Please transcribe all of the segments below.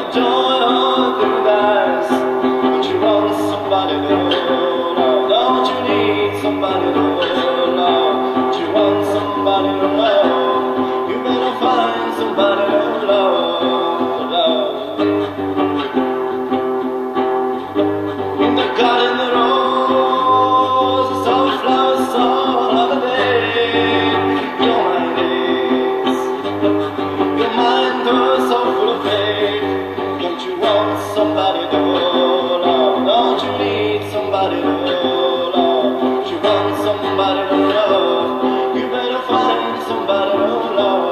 joy of paradise. Don't you want somebody to love? Don't you need somebody to love? Don't you want somebody to love? You better find somebody to love. In the garden the roses, all flowers, all of the day. Your mind is, your mind goes so full of faith. Don't you want somebody to love? Don't you need somebody to love? Don't you want somebody to love? You better find somebody to love.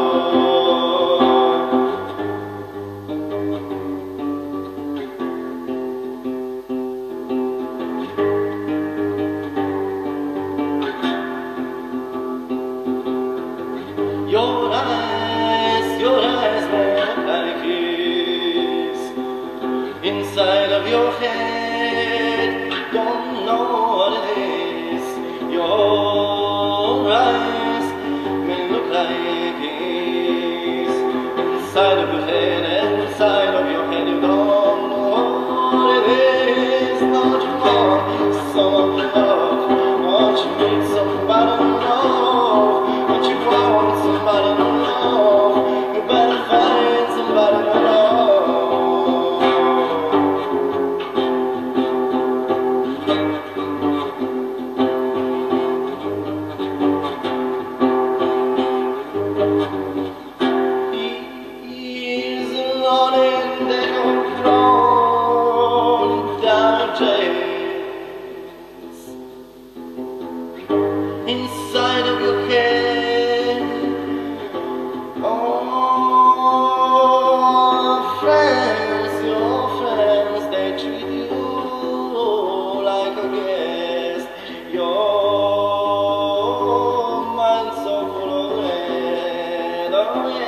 Your eyes melt like kiss inside of your head. Don't know what it is. Your eyes may look like kiss inside of your head, and inside of your head you don't know what it is. Don't you want some love? Don't you need somebody to love? Don't you want somebody to love? You better find somebody to love. He's alone and they go thrown down chains inside of your head. Oh, your friends, they treat you like a guest. Your mind's so full of lead. Oh, yeah.